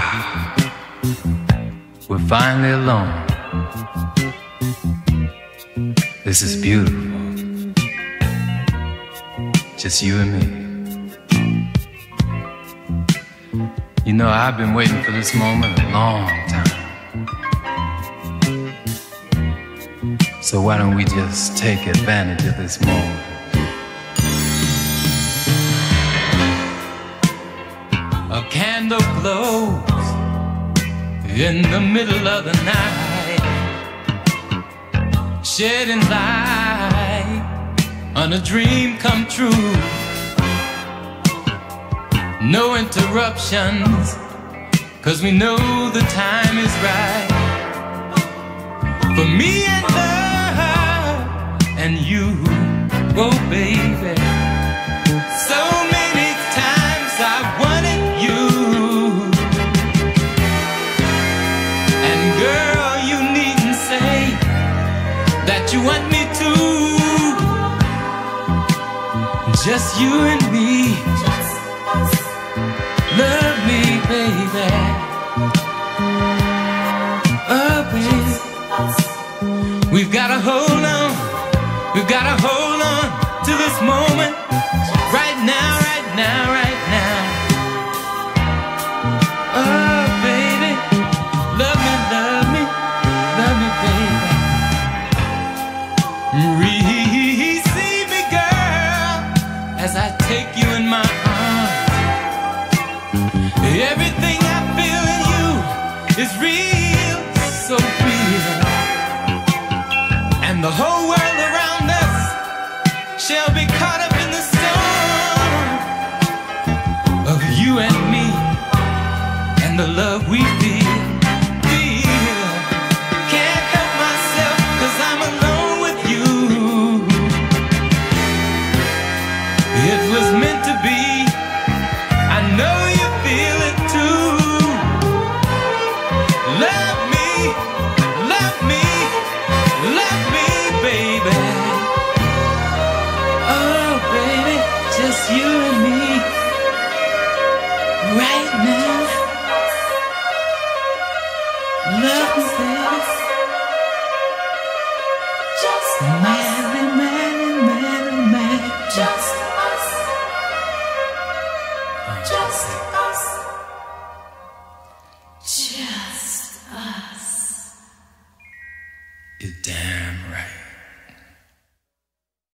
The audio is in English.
We're finally alone. This is beautiful. Just you and me. You know, I've been waiting for this moment a long time. So why don't we just take advantage of this moment? A candle glows in the middle of the night, shedding light on a dream come true. No interruptions, 'cause we know the time is right for me and her and you. Oh baby, so many times I wanted you, and girl, you needn't say that you want me to. Just you and me, love me baby. Oh baby, we've gotta hold on, we've gotta hold on to this moment. Right now, right now, right now. Oh baby, love me, love me, love me baby. Receive me girl as I take you in my arms. Everything I feel in you is real, so real. And the whole world around us shall be caught up in the sun.